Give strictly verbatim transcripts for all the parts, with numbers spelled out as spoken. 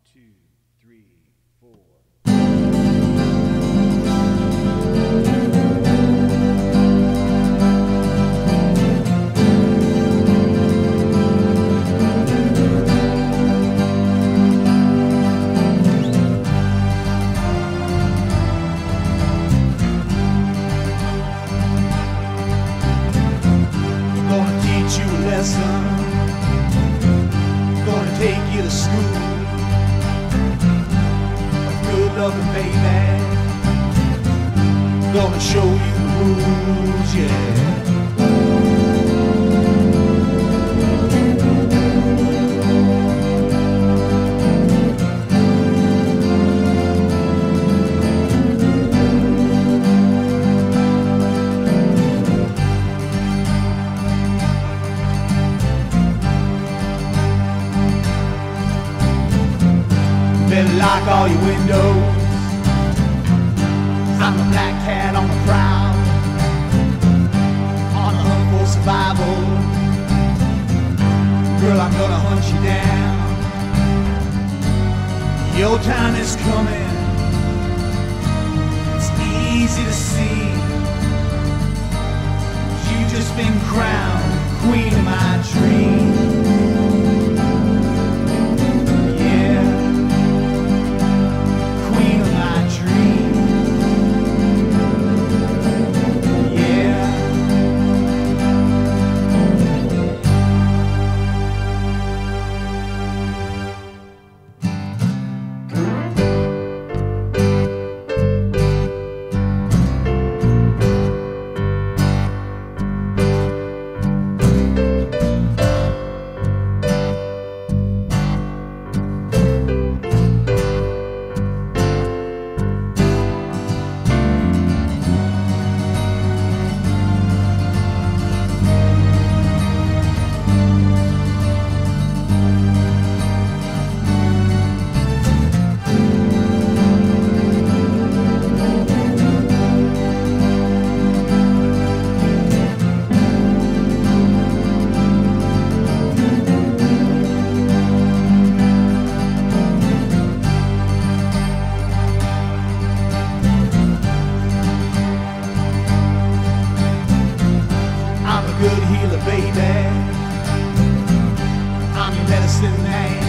two, three, four. Gonna teach you a lesson, gonna take you to school. Good loving baby, gonna show you the rules, yeah. Better lock all your windows, I'm the black cat on the prowl, on a hunt for survival. Girl, I'm gonna hunt you down. Your time is coming, it's easy to see. You've just been crowned queen of my dreams. Good healer, baby, I'm your medicine man.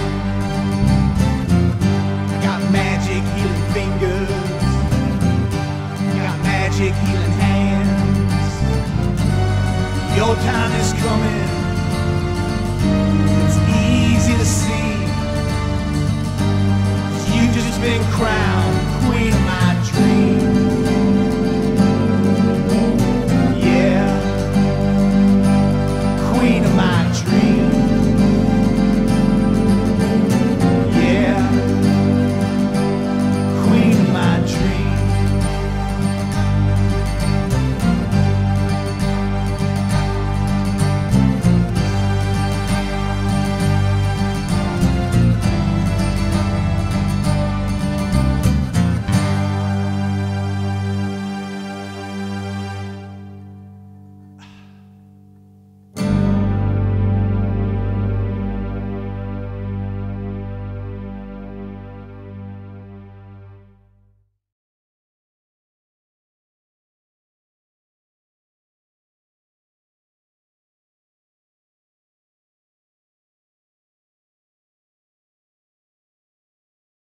I got magic healing fingers, I got magic healing hands. Your time is coming, it's easy to see. You've just been crowned queen of my dreams. Queen of my